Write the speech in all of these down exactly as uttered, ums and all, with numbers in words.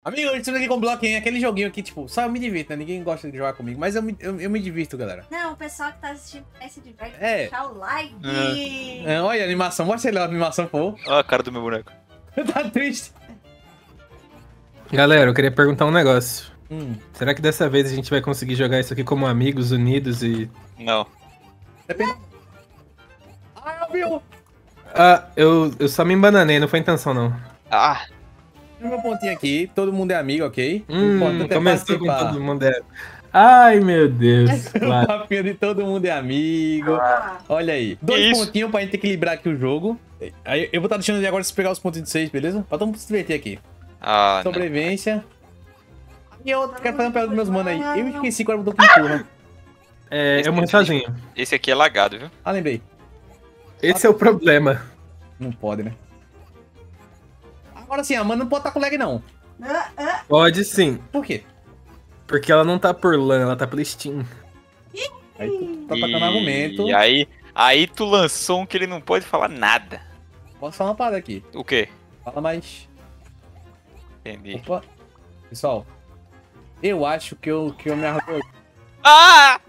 Amigo, estamos aqui com o bloquinho, aquele joguinho que, tipo, só eu me divirto, né? Ninguém gosta de jogar comigo, mas eu me, eu, eu me divirto, galera. Não, o pessoal que tá assistindo vai se diverte. É. Deixar o like. É, olha a animação, mostra ele a animação, por favor. Olha a cara do meu boneco. Tá triste. Galera, eu queria perguntar um negócio. Hum. Será que dessa vez a gente vai conseguir jogar isso aqui como amigos, unidos e... Não. Depende. Ah, viu? Ah, eu, eu só me embananei, não foi intenção não. Ah, Meu pontinho aqui, todo mundo é amigo, ok? O Hum, importante é começou com participar. todo mundo. É... Ai, meu Deus. O Claro. papinho de todo mundo é amigo. Ah, Olha aí. Dois isso? pontinhos pra gente equilibrar aqui o jogo. Aí eu vou estar deixando ele agora se pegar os pontos de seis, beleza? Pra todo mundo se divertir aqui. ah, não. Sobrevivência. E eu quero fazer uma pergunta dos meus manos aí. Eu esqueci qual era o botão que empurra. É, eu morri sozinho. Esse aqui é lagado, viu? Ah, lembrei. Esse é o problema. Não pode, né? Agora sim, a Amanda não pode estar com lag, não. ah, ah. Pode sim, Por quê? porque ela não tá por LAN, ela tá pelo Steam. Aí tu tá atacando argumento. E aí, aí tu lançou um que ele não pode falar nada. Posso falar uma parada aqui. O quê? Fala mais. Entendi. Opa. Pessoal, eu acho que eu, que eu me arrogou. Ah!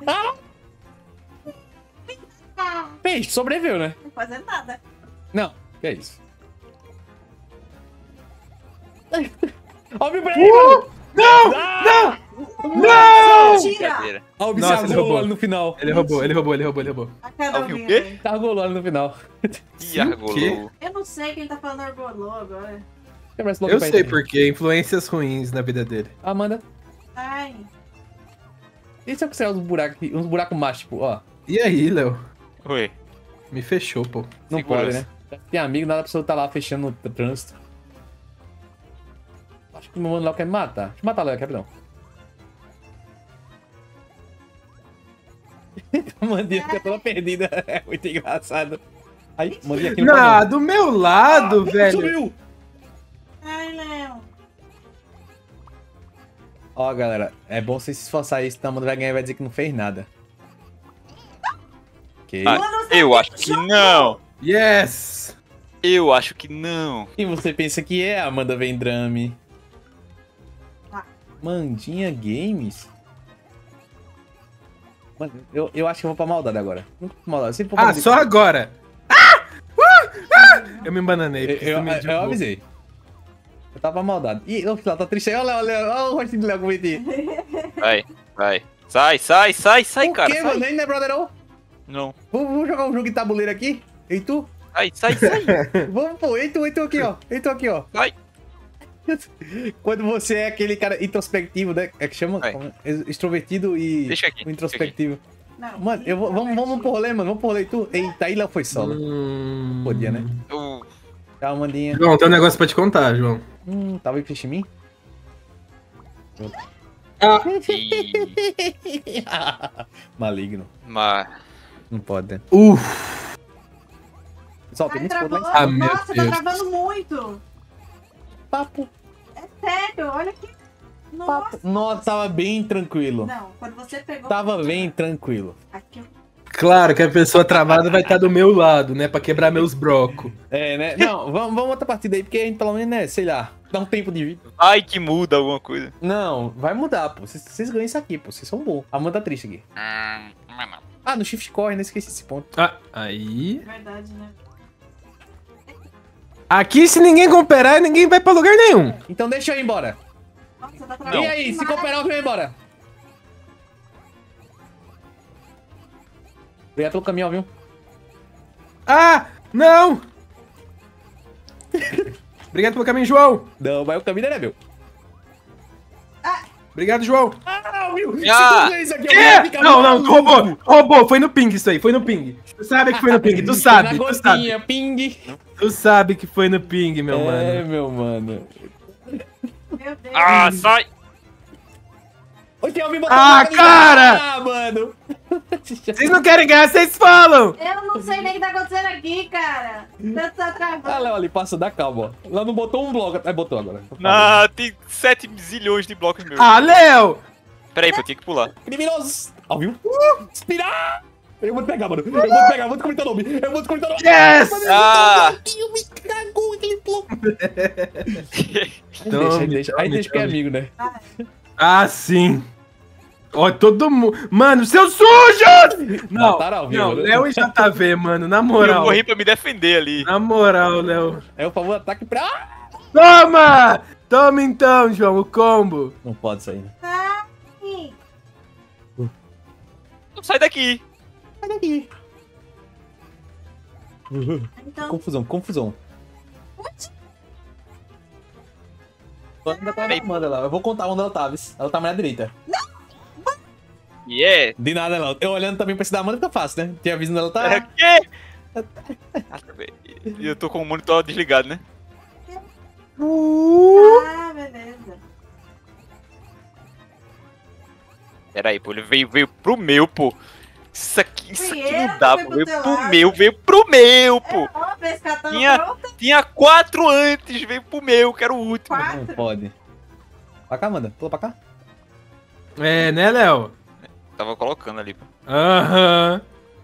Peixe, sobreviveu, né? Não fazendo nada. Não, que é isso? Ó o Bill Brady, mano! Não! Ah! Não! Tira! Brincadeira. Ó o Bill Nossa, ele argolou roubou. ali no final. Ele roubou, ele roubou, ele roubou, ele roubou. A cara Ouviu o minha, quê? velho. Tá argolou ali no final. Ih, argolou. quê? Eu não sei quem tá falando argolou agora. Quebra esse bloco Eu pra sei gente. porque, influências ruins na vida dele. Amanda, Ai. e se eu quiser uns buracos aqui, uns buracos machos, tipo, ó. E aí, Léo? Oi. Me fechou, pô. Não Segurança. pode, né? Tem amigo, nada pra pessoa tá lá fechando no trânsito. Acho que o meu mano Léo quer me matar. Deixa eu matar o Léo aqui, rapidão. A Mandinha fica toda perdida. É muito engraçado. Aí, Mandinha aqui no Não, canal. do meu lado, Ah, velho. Subiu! Ai, Léo. Ó, galera, é bom você se esforçar aí, senão a Amanda vai ganhar e vai dizer que não fez nada. Ok. Ah, Mano, você eu tem acho que choque. não. Yes! Eu acho que não. Quem você pensa que é, Amanda Vendrame? Ah. Mandinha Games? Mano, eu, eu acho que eu vou pra maldade agora. Não pra maldade, sempre pra Ah, maldade. só agora! Ah! Uh! Ah! Eu me embananei. Eu, porque eu, tu me eu, derrubou. avisei. Eu tava pra maldade. Ih, o lá tá triste aí. Olha, olha, olha o rostinho do Léo como ele. Vai, vai. Sai, sai, sai, sai, Por cara. quê, sai. mano? Ainda é brother não? Não. Vamos, vamos jogar um jogo de tabuleiro aqui? E tu? Sai, sai, sai. Vamos, pô. E tu, e tu aqui, ó. E tu aqui, ó. Vai. Quando você é aquele cara introspectivo, né? É que chama? Vai. Como é? Extrovertido e Deixa aqui, o introspectivo. Não. Mano, eu vou, vamos, vamos pro rolê, mano. Vamos pro rolê. E tu? Eita, aí Léo foi solo. Hum... Podia, né? Eu... Tchau, Mandinha. João, tem um negócio pra te contar, João. Hum, tava em frente de mim? Ah, Ih, Maligno. mas... Não pode, né? uff. Pessoal, tem Ai, muitos pontos lá em travou. cima. Ah, meu Nossa, tá Deus. travando muito. Papo, É sério, olha aqui. Nossa. papo. Nossa, tava bem tranquilo. Não, quando você pegou... Tava bem tranquilo. Aqui, Claro que a pessoa travada vai estar do meu lado, né? Pra quebrar meus brocos. É, né? Não, vamos, vamos outra partida aí, porque a gente pelo menos, né, sei lá, dá um tempo de vida. Ai, que muda alguma coisa. Não, vai mudar, pô. Vocês, vocês ganham isso aqui, pô. Vocês são bons. A Amanda tá triste aqui. Hum, não é não. Ah, no Shift Corre, não esqueci esse ponto. Ah, aí... verdade, né? Aqui, se ninguém cooperar, ninguém vai pra lugar nenhum. Então deixa eu ir embora. Nossa, tá travando E aí, se demais. cooperar, eu vou embora. Obrigado pelo caminhão, viu? Ah, não! Obrigado pelo caminho, João. Não, mas o caminho não é meu. Obrigado, João. Ah, viu? Ah! Se tu vê isso aqui, eu É? vou ficar Não, não, tu maluco. roubou. Roubou, foi no ping isso aí, foi no ping. Tu sabe que foi no ping, tu sabe, Na tu sabe. gotinha, ping. Tu sabe que foi no ping, meu é, mano. meu mano. Meu Deus. Ah, sai. Oi, tem alguém Ah, botando- cara! Ah, mano. Vocês não querem ganhar, vocês falam. Eu não sei nem o que tá acontecendo aqui, cara. Tanto tá travando. Ah, Léo ali, passa da calma, ó. Lá não botou um bloco. É, botou agora. Ah, tem sete zilhões de blocos meus. Ah, Léo. Peraí, pô, eu tinha que pular. Criminosos. Ó, viu? Inspirar. Eu vou te pegar, mano. Eu vou te pegar, eu vou descobrir teu nome. Eu vou descobrir teu nome. Yes! Ah! Eu me cagou aquele bloco. Aí Tome, deixa, aí deixa. Aí tome, deixa que é tome. amigo, né? Ah, sim. Ó, todo mundo. Mano, seus sujos! Não, Mataram ao vivo, não, né? Léo e J V, mano, na Eu moral. morri pra me defender ali. Na moral, Léo. É o famoso ataque pra... Ah! Toma! Toma então, João, o combo. Não pode sair, né? Ai. Sai daqui. Sai daqui. Então, Confusão, confusão. Tô ainda com a Peraí. Amanda lá. Eu vou contar onde ela tava. Ela tá mais à direita. E é. De nada, não. Eu olhando também pra esse da Amanda fica fácil, né? Tinha visto onde ela É tá. quê? E eu tô com o monitor desligado, né? ah, beleza. Pera aí, pô, ele veio, veio pro meu, pô. Isso aqui, isso Fui aqui eu não que dá, fui pô. pro Veio teu pro lado. meu, veio pro meu, pô. Ó, pra esse catando Tinha- pronto. Tinha quatro antes, veio pro meu, que era o último. Não Quatro. pode. Pra cá, Amanda. Pula pra cá. É, né, Léo? Tava colocando ali, pô. Aham.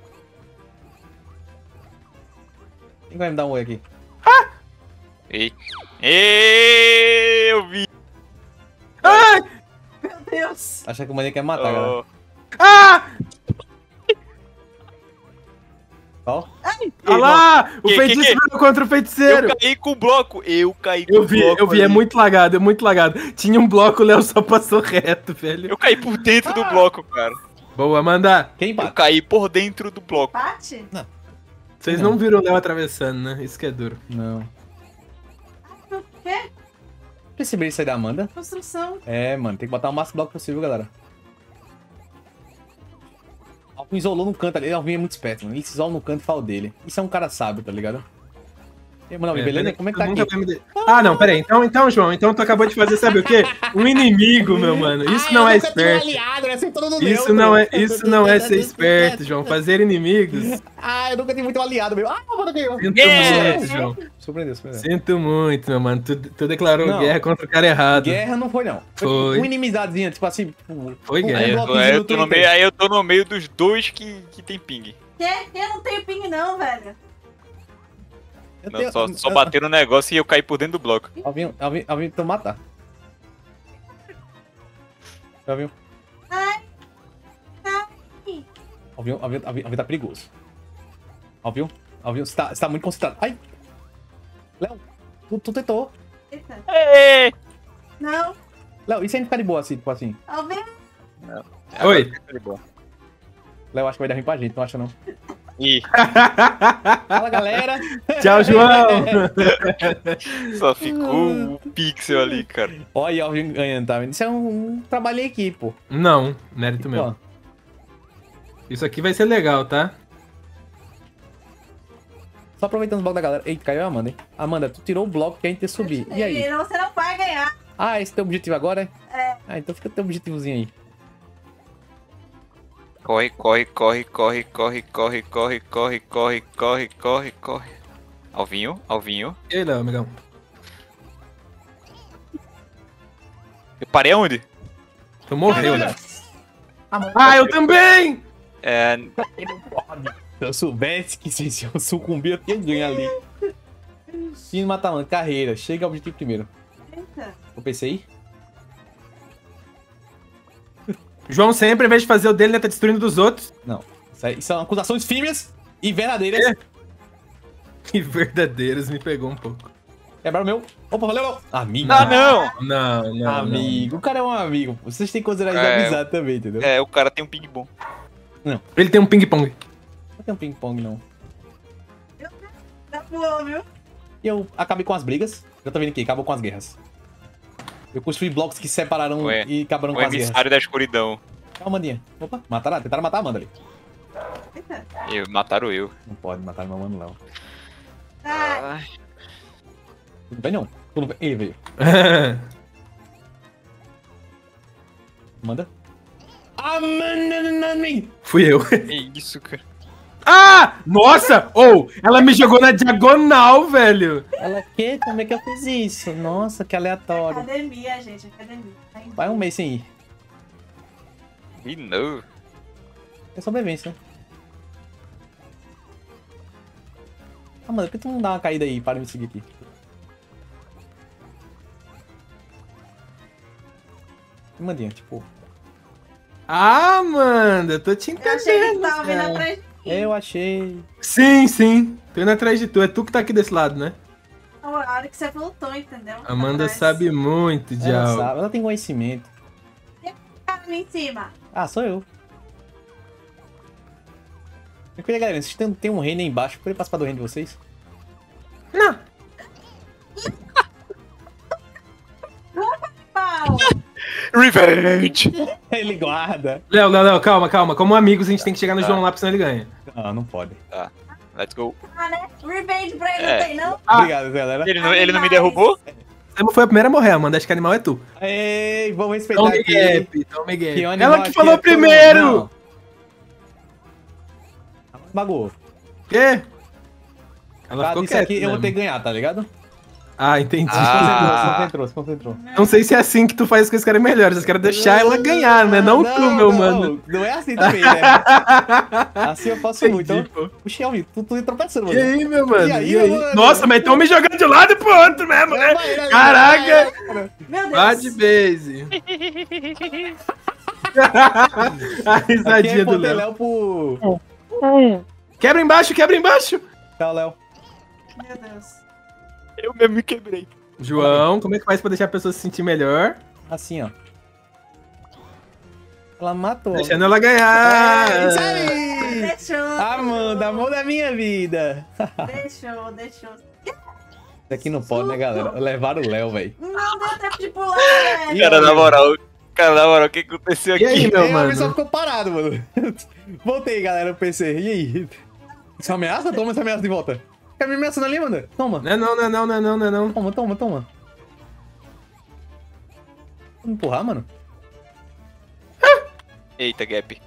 Quem vai me dar um oi aqui? Ei. Ei, eu vi. Ai! Meu Deus. Acha que o mané quer matar, galera. Oh, Ah! Ó. Olha lá! O Que- que- feitiço que? veio contra o feiticeiro. eu caí com o bloco. Eu caí com Eu o vi, bloco. eu vi, é ali. muito lagado, é muito lagado. Tinha um bloco, o Léo só passou reto, velho. Eu caí por dentro do bloco, cara. Boa, Amanda. Quem Eu bate? caí por dentro do bloco. Bate? Vocês Não. não viram o Léo atravessando, né? Isso que é duro. Não. O quê? Percebi isso aí da Amanda? Construção. É, mano. Tem que botar o máximo bloco possível, galera. Alvin isolou no canto ali. Alvin é muito esperto, mano. Ele se isola no canto e fala dele. Isso é um cara sábio, tá ligado? E aí, mano, Alvin, É, beleza? peraí, Como é que tu tá nunca aqui? vai me de- Ah, não, peraí. Então, então, João, então tu acabou de fazer, sabe o quê? Um inimigo, meu mano. Isso não é esperto. Isso não é, isso não é ser esperto, João. Fazer inimigos. Ah, eu nunca tive muito aliado, meu. Ah, mano, que eu. Sinto Yeah. muito, João. Surpreendeu, surpreendeu. Sinto muito, meu mano. Tu, tu declarou Não. guerra contra o cara errado. Guerra não foi, não. Foi. Uma inimizadezinha, tipo assim. Tipo, Foi um guerra. Aí eu, tô, bloquinho aí, eu no tô no Twitter. meio, aí eu tô no meio dos dois que, que tem ping. Quê? Eu não tenho ping não, velho. Eu Não, tenho- só, só eu- bater no negócio e eu caí por dentro do bloco. Alvin, Alvin, Alvin, tu matar. Alvin, Ai. Ai. Alvin, Alvin, Alvin, Alvin tá perigoso. Alvin, Alvin, você tá, você tá muito concentrado. Ai! Léo, tu, tu tentou. Eita. Ei! Não. Léo, e se a gente ficar de boa assim, tipo assim? Alguém? Oi. Léo, acho que vai dar ruim pra gente, não acha não? Ih, Fala, galera! Tchau, João. só ficou um pixel ali, cara. Olha, Alvin ganhando, tá vendo? Isso é um, um trabalho em equipe, pô. Não, mérito Ó, meu. Isso aqui vai ser legal, tá? só aproveitando os blocos da galera. Eita, caiu a Amanda, hein? Amanda, tu tirou o bloco que a gente ia subir. E aí? Não, você não vai ganhar. Ah, esse é o teu objetivo agora, é? É. Ah, então fica teu objetivozinho aí. Corre, corre, corre, corre, corre, corre, corre, corre, corre, corre, corre, corre. Alvinho, Alvinho. E aí, Léo, amigão? Eu parei aonde? Tu morreu, né? Amanda, Ah, eu também! É. se eu soubesse que se eu sucumbir, eu tinha ganho ali. Fim matar, mano. Carreira. Chega ao objetivo primeiro. Eita. Eu pensei aí. João sempre, ao invés de fazer o dele, né, tá destruindo dos outros. Não. Isso aí são acusações firmes e verdadeiras. É. E verdadeiros, me pegou um pouco. Quebraram o meu. Opa, valeu, não. Amigo. Ah, não! Não, não, Amigo. O cara é um amigo. Vocês têm que considerar isso É, amizade também, entendeu? É, o cara tem um ping bom. não. Ele tem um ping-pong. Não tem um ping-pong, não. Tá bom, viu? E eu acabei com as brigas. Eu tô vendo aqui, acabou com as guerras. Eu construí blocos que separaram Ué, e acabaram O com as guerras. emissário da escuridão. Calma, Mandinha. Opa, mataram? Tentaram matar a Amanda ali. Eita. Eu, mataram eu. Não pode matar meu mano, não. Ai. Ai, Tudo bem, não. Tudo bem. Ele veio. Manda. Amanda, me. Fui eu. que isso, cara. Ah! Nossa! Ou, ela me jogou na diagonal, velho. Ela, que? Como é que eu fiz isso? Nossa, que aleatório. Academia, gente. Academia. Tá indo. Vai um mês sem ir. De novo. É sobrevivência. Ah, mano, por que tu não dá uma caída aí para me seguir aqui? Mandinha, tipo... Ah, mano, eu tô te Eu achei que tu entendendo. tava vindo cara. atrás de mim. Eu achei... Sim, sim. Tô indo atrás de tu. É tu que tá aqui desse lado, né? A hora que você voltou, entendeu? Amanda Atrás. sabe muito de Ela algo. sabe, ela tem conhecimento. Cara ali em cima. Ah, sou eu. Eu queria, galera, vocês tem, tem um reino aí embaixo, eu poderia participar do reino de vocês? Não. Pau. Revenge! Ele guarda. Léo, Léo, Léo, calma, calma. Como amigos, a gente tem que chegar no Tá. João lá, porque senão ele ganha. Ah, não pode. Let's go. Ah, né? Revenge pra ele É. não tem, não? Ah. Obrigado, galera. Ele não, ele não me Animais. derrubou? Você não foi a primeira a morrer, Amanda. Acho que animal é tu. Ei, vamos respeitar Tome aqui. gap, tome gap. Que o animal Ela que aqui falou é todo- primeiro! Não. Bagulho. Quê? Ela Tá, ficou isso quieta. aqui eu vou mesmo. ter que ganhar, tá ligado? Ah, entendi. Se concentrou, se Ah. concentrou, se concentrou. Não sei se é assim que tu faz com os caras melhores. Os caras deixar ela ganhar, né? Não, tu, meu não, mano. Não é assim também, né? Assim eu faço muito. Entendi, Então, pô. o Shelby, tu, tu tropeçando, E mano. aí, meu mano? E E aí, aí? mano? Nossa, mas estão me jogando de um lado pro outro mesmo, né? Vai, vai, Caraca! vai. Meu Deus. Bad base. A Aqui risadinha é do Léo. Léo pro... Quebra embaixo, quebra embaixo. Tchau, Léo. Meu Deus. Eu mesmo me quebrei. João, como é que faz pra deixar a pessoa se sentir melhor? Assim, ó. Ela matou. Deixando ela ganhar. É, isso aí! Deixou. Amanda, amor da minha vida. Deixou, deixou. Isso aqui não pode, né, galera? Levaram o Léo, velho. Não deu tempo de pular, velho. E Cara, aí? na moral. Cara, na moral, o que aconteceu E aí, aqui? meu Ei, mano? O pessoal ficou parado, mano. Voltei, galera, eu pensei. E aí? Isso é ameaça? Toma essa ameaça de volta. Fica me ameaçando ali, mano. Toma. Não é não, não é não, não é não, não é não. Toma, toma, toma. Vamos empurrar, mano? Eita, Gap.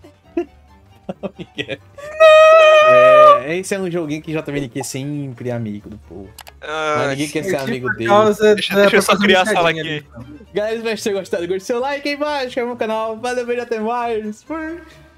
É, esse é um joguinho que J V N Q é sempre amigo do povo. Mas Ah, ninguém quer ser amigo Por dele. causa Deixa- da- deixa eu só pra fazer criar uma a sala escadinha aqui. ali. Galera, espero que vocês tenham gostado. Curte seu like aí embaixo, inscreva no canal. Valeu, beijo, até mais. Fui.